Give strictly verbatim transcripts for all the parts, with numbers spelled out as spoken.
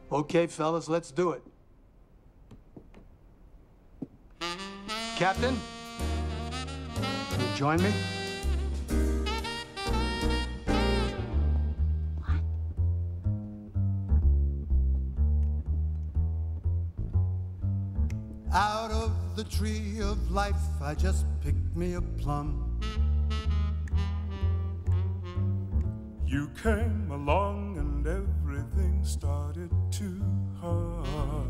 Okay, fellas, let's do it. Captain, will you join me? What? Out of the tree of life, I just picked me a plum. You came along and everything started to hum.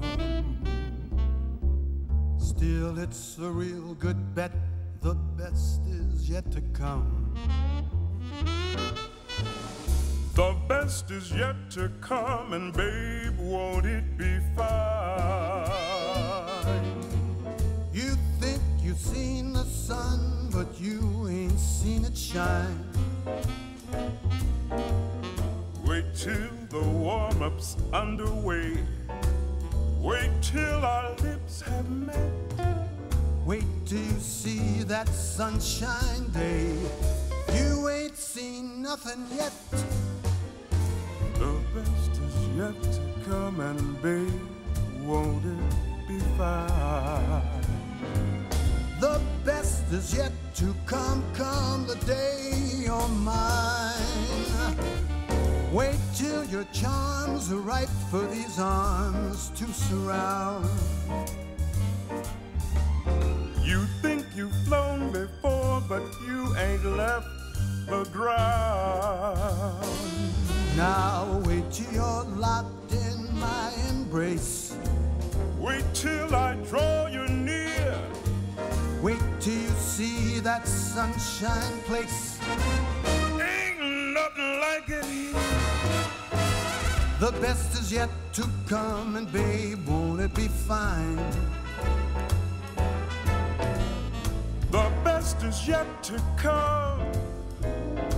Still, it's a real good bet. The best is yet to come. The best is yet to come, and babe, won't it be fine? You think you've seen the sun, but you ain't seen it shine. Wait till the warm-up's underway. Wait till our lips have met. Wait till you see that sunshine day. You ain't seen nothing yet. The best is yet to come, and babe, won't it be fine? The best is yet to come, come the day you're mine. Wait till your charms are ripe for these arms to surround. You think you've flown before, but you ain't left the ground. Now wait till you're locked in my embrace. Wait till I draw you near. Wait till you see that sunshine place. Ain't nothing like it here. The best is yet to come, and babe, won't it be fine? The best is yet to come.